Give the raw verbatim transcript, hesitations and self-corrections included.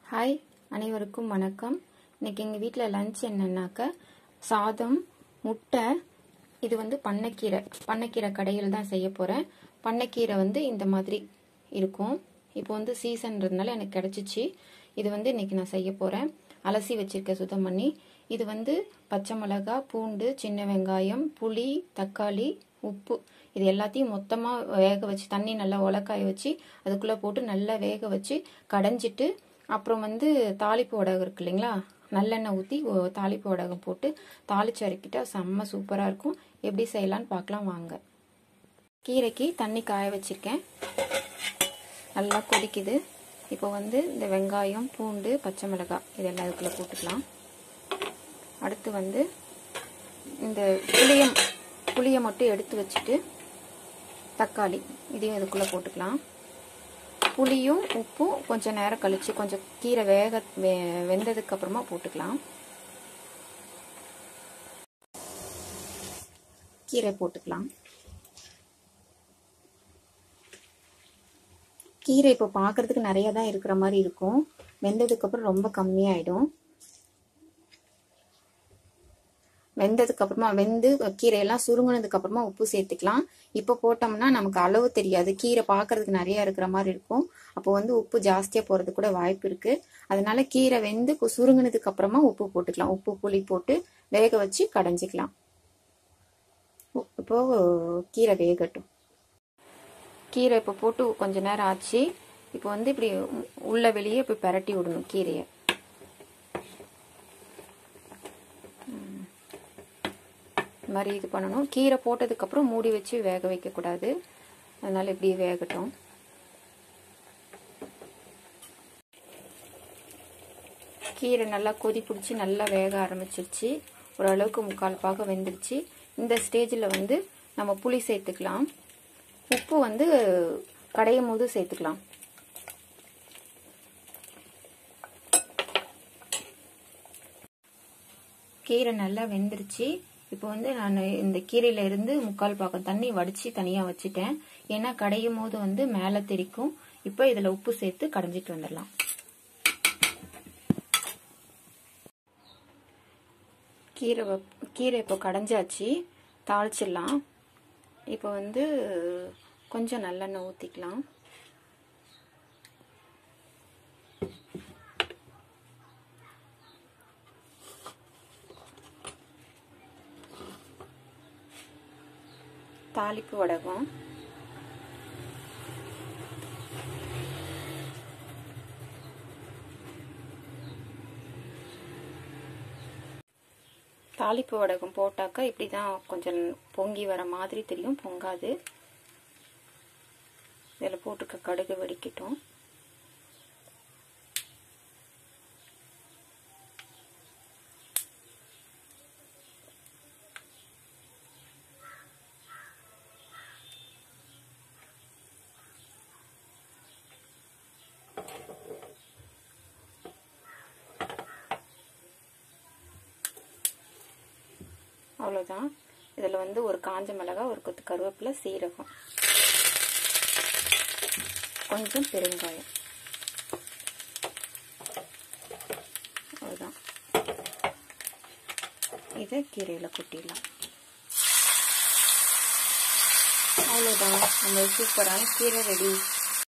Hi, அனைவருக்கும் வணக்கம். இன்னைக்கு எங்கள் வீட்டில் லஞ்ச் என்னன்னாக்க சாதம், முட்டை. இது வந்து பண்ணைக்கீரை பண்ணைக்கீரை கடையில் தான் செய்ய போகிறேன். பண்ணைக்கீரை வந்து இந்த மாதிரி இருக்கும். இப்போ வந்து சீசன்றதுனால எனக்கு கிடச்சிச்சு. இது வந்து இன்னைக்கு நான் செய்ய போகிறேன். அலசி வச்சிருக்கேன் சுத்தம் பண்ணி. இது வந்து பச்சை மிளகாய், பூண்டு, சின்ன வெங்காயம், புளி, தக்காளி, உப்பு இது எல்லாத்தையும் மொத்தமாக வேக வச்சு தண்ணி நல்லா உலக்காய வச்சு அதுக்குள்ளே போட்டு நல்லா வேக வச்சு கடைஞ்சிட்டு, அப்புறம் வந்து தாளிப்பு வடகம் இருக்கு இல்லைங்களா, நல்லெண்ணெய் ஊற்றி தாளிப்பு வடகம் போட்டு தாளிச்சு இறக்கிட்டா செம்ம சூப்பராக இருக்கும். எப்படி செய்யலான்னு பார்க்கலாம் வாங்க. கீரைக்கு தண்ணி காய வச்சிருக்கேன், நல்லா கொதிக்குது. இப்போ வந்து இந்த வெங்காயம், பூண்டு, பச்சை மிளகாய் இதெல்லாம் இதுக்குள்ளே போட்டுக்கலாம். அடுத்து வந்து இந்த புளியம் புளியை மட்டும் எடுத்து வச்சுட்டு தக்காளி இதையும் இதுக்குள்ளே போட்டுக்கலாம். புளியும் உப்பும் கொஞ்சம் நேரம் கழிச்சு கொஞ்சம் கீரை வேக வே வெந்ததுக்கு அப்புறமா போட்டுக்கலாம். கீரை போட்டுக்கலாம். கீரை இப்போ பார்க்கறதுக்கு நிறைய தான் இருக்கிற மாதிரி இருக்கும். வெந்ததுக்கு அப்புறம் ரொம்ப கம்மியாயிடும். வெந்ததுக்கு அப்புறமா வெந்து கீரையெல்லாம் சுருங்கினதுக்கு அப்புறமா உப்பு சேர்த்துக்கலாம். இப்போ போட்டோம்னா நமக்கு அளவு தெரியாது, கீரை பார்க்கறதுக்கு நிறைய இருக்கிற மாதிரி இருக்கும். அப்போ வந்து உப்பு ஜாஸ்தியா போறது கூட வாய்ப்பு இருக்கு. அதனால கீரை வெந்து சுருங்கினதுக்கு அப்புறமா உப்பு போட்டுக்கலாம். உப்பு புளி போட்டு வேக வச்சு கடைஞ்சிக்கலாம். இப்போ கீரை வேகட்டும். கீரை இப்போ போட்டு கொஞ்ச நேரம் ஆச்சு. இப்போ வந்து இப்படி உள்ள வெளியே இப்படி பரட்டி விடணும் கீரையை. இந்த மாதிரி இது பண்ணணும். கீரை போட்டதுக்கப்புறம் மூடி வச்சு வேக வைக்கக்கூடாது. அதனால இப்படி வேகட்டும். கீரை நல்லா கொதி பிடிச்சி நல்லா வேக ஆரம்பிச்சிருச்சு. ஓரளவுக்கு முக்கால் பாக வெந்துருச்சு. இந்த ஸ்டேஜில் வந்து நம்ம புளி சேர்த்துக்கலாம். உப்பு வந்து கடையும் போது சேர்த்துக்கலாம். கீரை நல்லா வெந்துருச்சு. இப்போ வந்து நான் இந்த கீரையில இருந்து முக்கால் பாக்கம் தண்ணி வடிச்சு தனியா வச்சுட்டேன். ஏன்னா கடையும் போது வந்து மேல தெரிக்கும். இப்போ இதுல உப்பு சேர்த்து கடைஞ்சிட்டு வந்துடலாம். கீரை கீரை இப்போ கடைஞ்சாச்சு, தாளிச்சிடலாம். இப்போ வந்து கொஞ்சம் நல்லெண்ணெய் ஊற்றிக்கலாம். தாளிப்பு வடகம், தாளிப்பு வடகம் போட்டாக்கா இப்படிதான் கொஞ்சம் பொங்கி வர மாதிரி தெரியும், பொங்காது. இதில் போட்டுக்க கடுகு வெடிக்கட்டும். அவ்வளோதான். இதில் வந்து ஒரு காஞ்ச மிளகாய், ஒரு கொத்து கருவேப்பிலை, சீரகம், கொஞ்சம் பெருங்காயம், அவ்வளோதான். இதை கீரையில் கொட்டிடலாம். அவ்வளோதான், நம்ம சூப்பரான கீரை ரெடி.